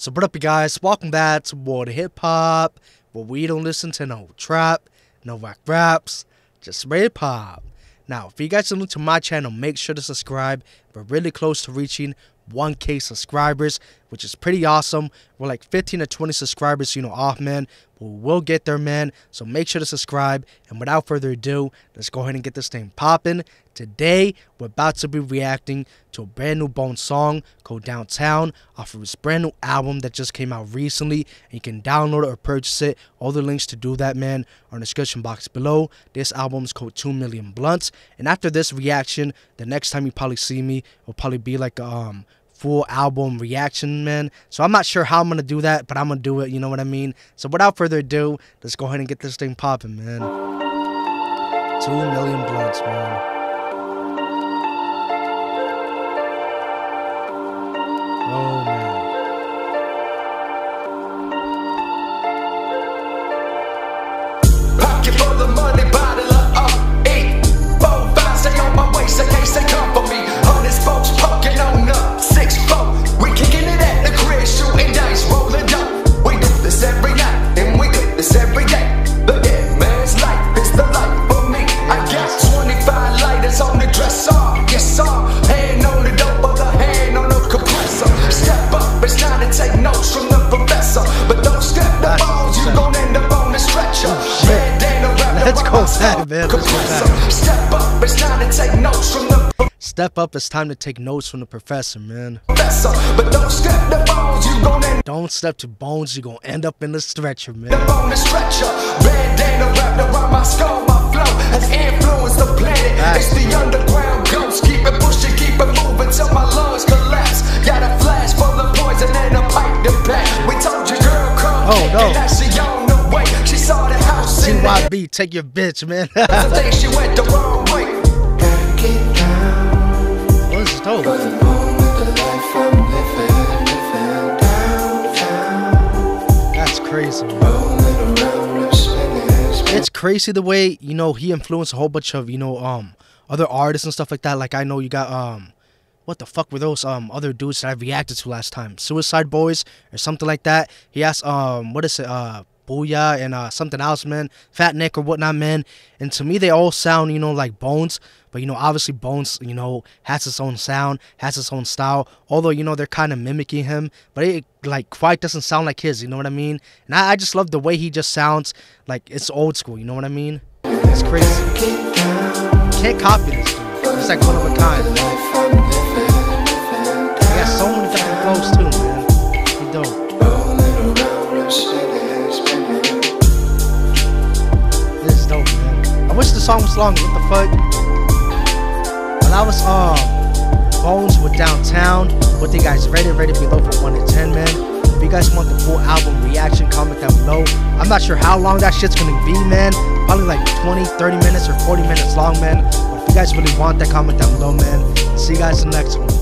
So what up, you guys? Welcome back to World of Hip Hop, where we don't listen to no trap, no rock raps, just hip hop. Now, if you guys are new to my channel, make sure to subscribe. We're really close to reaching 1K subscribers, which is pretty awesome. We're like 15 to 20 subscribers, off, man. We'll get there, man. So make sure to subscribe. And without further ado, let's go ahead and get this thing popping. Today, we're about to be reacting to a brand new Bones song called Downtown off of his brand new album that just came out recently. And you can download it or purchase it. All the links to do that, man, are in the description box below. This album is called 2 Million Blunts. And after this reaction, the next time you probably see me will probably be like a full album reaction, man. So I'm not sure how I'm gonna do that, but I'm gonna do it, you know what I mean? So without further ado, let's go ahead and get this thing popping, man. 2 Million Blunts, man. Oh, man. Pocket full of money, bottle of eight. 4, 5, stay on my waist, in case they come for me. 100 spokes poking on up, 6-4. We kicking it at the crib, shooting dice, rolling up. We do this every night, and we do this every day. But yeah, man's life is the life for me. I got 25 lighters on the dresser, yes sir. Hand on the dope, other hand on the compressor. Step up, it's time to take notes from the professor. But don't step the balls, you gon' end up on the stretcher. Let's go back, man. Step up, it's time to take notes from the Step up, it's time to take notes from the professor, man. But don't step the balls, you gon' end Don't step to Bones, you're gonna end up in the stretcher, man. up on the stretcher. Bandana wrapped around my skull, my flow has influenced the planet. It's the underground ghost, keep it pushing, keep it moving till my lungs collapse. Got a flash full of poison and a pipe to pack. We told you, girl, come and now she on the way. She saw the house in there. TYB, take your bitch, man. I think she went the wrong way. What is dope? That's crazy, man. It's crazy the way, he influenced a whole bunch of, other artists and stuff like that. Like, I know you got, what the fuck were those, other dudes that I reacted to last time? Suicide Boys or something like that. He asked, what is it, Booyah and something else, man. Fat Nick or whatnot, man. And to me, they all sound, like Bones. But, obviously Bones, has its own sound, has its own style. Although, they're kind of mimicking him. But it, quite doesn't sound like his, you know what I mean? And I just love the way he just sounds like it's old school, you know what I mean? It's crazy. Can't copy this, dude. It's like one of a kind. He got so many fucking flows, too, man. He dope. This is dope, man. I wish the song was longer. What the fuck? That was Bones with Downtown. What you guys rated below from 1 to 10, man. If you guys want the full album reaction, comment down below. I'm not sure how long that shit's gonna be, man. Probably like 20, 30 minutes or 40 minutes long, man. But if you guys really want that, comment down below, man. See you guys in the next one.